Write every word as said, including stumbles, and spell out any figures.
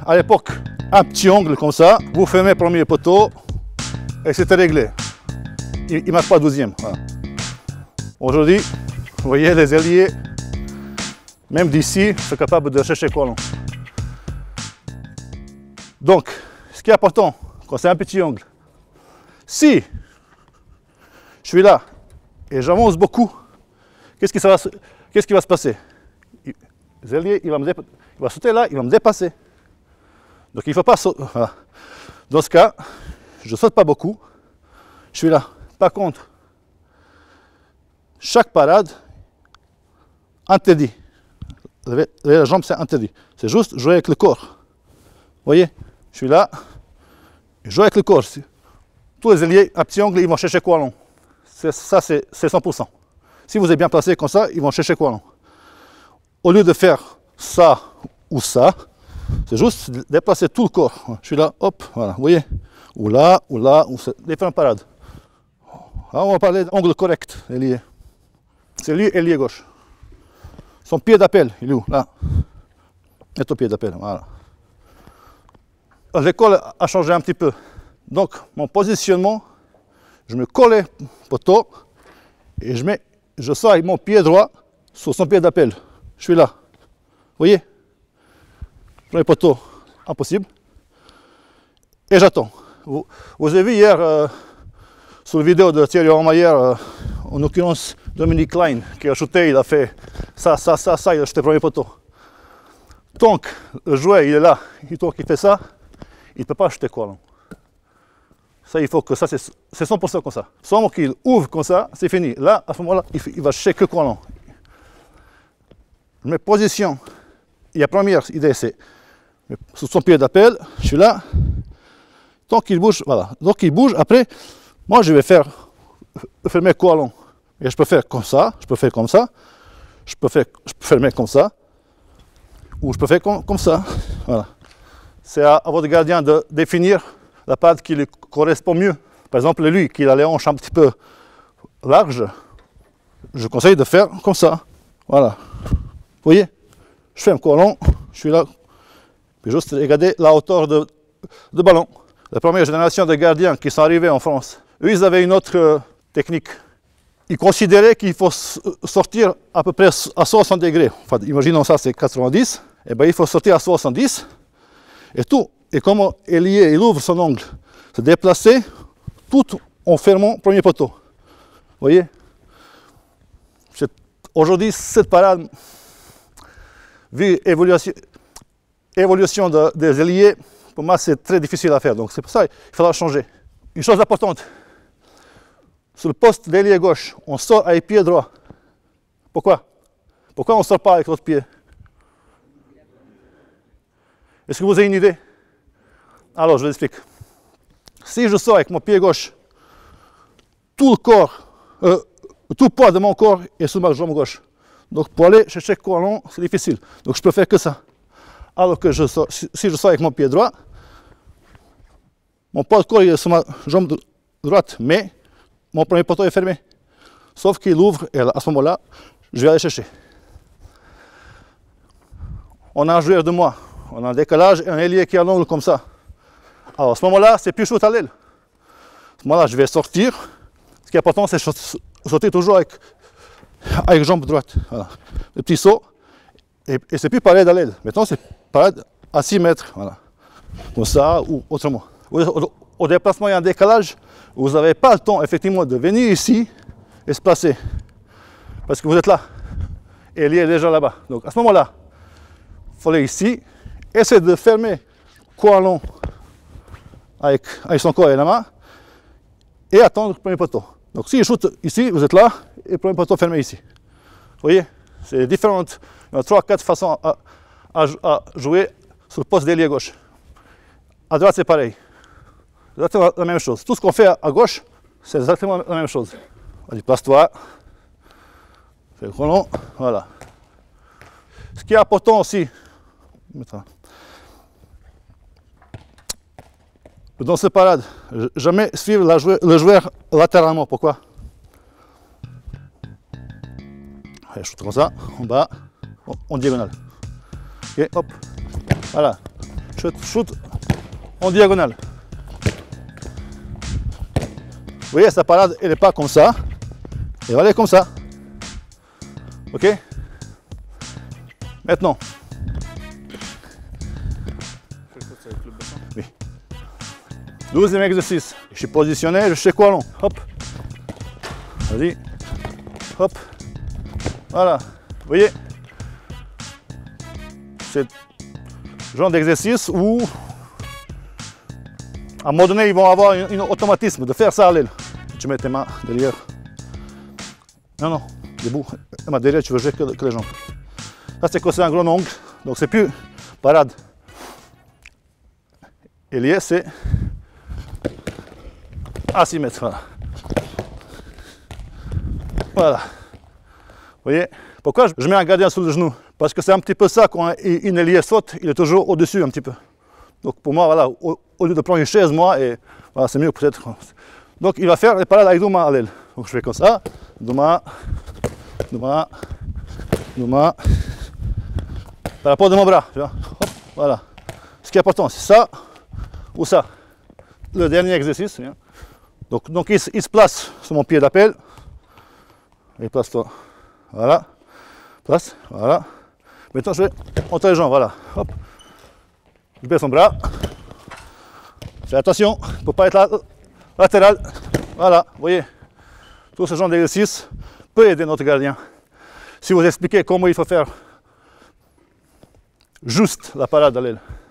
à l'époque, un petit angle comme ça, vous fermez le premier poteau et c'était réglé. Il ne marque pas douzième. Voilà. Aujourd'hui, vous voyez les ailiers, même d'ici, sont capables de chercher quoi long. Donc, ce qui est important, quand c'est un petit angle, si je suis là et j'avance beaucoup, qu'est-ce qui, qu'est-ce qui va se passer? Les ailiers, il va, me il va sauter là, il va me dépasser. Donc il ne faut pas sauter. Voilà. Dans ce cas, je ne saute pas beaucoup, je suis là. Par contre, chaque parade, interdit. Lever la jambe, c'est interdit. C'est juste jouer avec le corps. Vous voyez, je suis là, je joue avec le corps. Tous les ailiers, un petit angle, ils vont chercher quoi long. Ça, c'est cent pour cent. Si vous êtes bien placé comme ça, ils vont chercher quoi long. Au lieu de faire ça ou ça, c'est juste déplacer tout le corps. Je suis là, hop, voilà, vous voyez. Ou là, ou là, ou différentes parades. Alors on va parler d'angle correct, ailier. C'est lui, ailier gauche. Son pied d'appel, il est où? Là. Et ton pied d'appel, voilà. L'école a changé un petit peu. Donc, mon positionnement, je me collais au poteau et je, mets, je sors avec mon pied droit sur son pied d'appel. Je suis là. Vous voyez? Premier poteau, impossible. Et j'attends. Vous, vous avez vu hier, euh, sur la vidéo de Thierry Romayer, euh, en l'occurrence Dominique Klein, qui a shooté, il a fait ça, ça, ça, ça, il a shooté le premier poteau. Tant que le joueur il est là, il tant qu'il fait ça, il ne peut pas shooter quoi long. Ça, il faut que ça, c'est cent pour cent comme ça. Seulement qu'il ouvre comme ça, c'est fini. Là, à ce moment-là, il, il va chercher que quoi long. Mes positions, et la première idée, c'est sur son pied d'appel, je suis là. Tant qu'il bouge, voilà. Donc il bouge, après, moi je vais faire fermer quoi long. Et je peux faire comme ça, je peux faire comme ça, je peux faire, je peux fermer comme ça, ou je peux faire comme, comme ça. Voilà. C'est à, à votre gardien de définir la patte qui lui correspond mieux. Par exemple, lui, qui a les hanches un petit peu larges, je conseille de faire comme ça. Voilà. Vous voyez, je fais un colon, je suis là, puis juste regardez la hauteur de, de ballon. La première génération de gardiens qui sont arrivés en France, eux, ils avaient une autre euh, technique. Ils considéraient qu'il faut sortir à peu près à soixante degrés. Enfin, imaginons ça, c'est quatre-vingt-dix. Et bien, il faut sortir à soixante-dix. Et tout, et comme ailier, il ouvre son angle, se déplacer tout en fermant le premier poteau. Vous voyez? Aujourd'hui, cette parade, vu l'évolution évolution de, des ailiers, pour moi, c'est très difficile à faire. Donc, c'est pour ça qu'il faudra changer. Une chose importante, sur le poste d'ailier gauche, on sort avec pied droit. Pourquoi? Pourquoi on ne sort pas avec l'autre pied? Est-ce que vous avez une idée? Alors, je vous explique. Si je sors avec mon pied gauche, tout le corps, euh, tout le poids de mon corps est sur ma jambe gauche. Donc, pour aller chercher le colon, c'est difficile. Donc, je peux faire que ça. Alors que je sors, si je sors avec mon pied droit, mon poids de corps est sur ma jambe droite, mais mon premier poteau est fermé. Sauf qu'il ouvre, et à ce moment-là, je vais aller chercher. On a un joueur de moi, on a un décalage et un ailier qui a un angle comme ça. Alors à ce moment-là, c'est plus shoot à l'aile. À ce moment-là, je vais sortir. Ce qui est important, c'est sauter toujours avec, avec jambe droite. Voilà. Le petit saut. Et, et c'est plus pareil à l'aile. Maintenant, c'est pareil à six mètres. Voilà. Comme ça ou autrement. Au, au, au déplacement, il y a un décalage. Vous n'avez pas le temps, effectivement, de venir ici et se placer. Parce que vous êtes là. Et l'ailier est déjà là-bas. Donc à ce moment-là, il faut aller ici. Essayez de fermer quoi long avec, avec son corps et la main. Et attendre le premier poteau. Donc si je shoot ici, vous êtes là. Et le premier poteau fermé ici. Vous voyez? C'est différent. Il y a trois quatre façons à, à, à jouer sur le poste d'ailier gauche. À droite, c'est pareil. C'est exactement la même chose. Tout ce qu'on fait à gauche, c'est exactement la même chose. Allez, place-toi. Fais le chrono. Voilà. Ce qui est important aussi, dans cette parade, jamais suivre la joueur, le joueur latéralement. Pourquoi? Allez, je shoot comme ça, en bas, en diagonale. Ok, hop. Voilà. shoot, shoot en diagonale. Vous voyez, sa parade, elle n'est pas comme ça. Elle va aller comme ça. Ok? Maintenant. Oui. Douzième exercice. Je suis positionné, je sais quoi long. Hop. Vas-y. Hop. Voilà. Vous voyez? C'est le genre d'exercice où, à un moment donné, ils vont avoir un, un automatisme de faire ça à l'aile. Tu mets tes mains derrière. Non, non, debout. Les mains derrière, tu veux jouer que, que les jambes. Ça, c'est c'est un gros angle. Donc, c'est plus parade. Et lié, c'est à six mètres. Voilà. Voilà. Vous voyez? Pourquoi je mets un gardien sous le genou? Parce que c'est un petit peu ça, quand une ailier saute, il est toujours au-dessus un petit peu. Donc pour moi, voilà, au, au lieu de prendre une chaise, moi, et voilà, c'est mieux peut-être. Donc il va faire les parades avec deux mains à l'aile. Donc je fais comme ça, deux mains, deux mains, deux mains, par rapport de mon bras, tu vois. Hop, voilà. Ce qui est important, c'est ça ou ça. Le dernier exercice, bien. Donc, donc il, il se place sur mon pied d'appel. Il place toi. Voilà. Place, voilà. Maintenant je vais entre les jambes, voilà. Hop. Je baisse son bras. Fais attention, il ne faut pas être là, latéral. Voilà, vous voyez. Tout ce genre d'exercice peut aider notre gardien. Si vous expliquez comment il faut faire juste la parade à l'aile.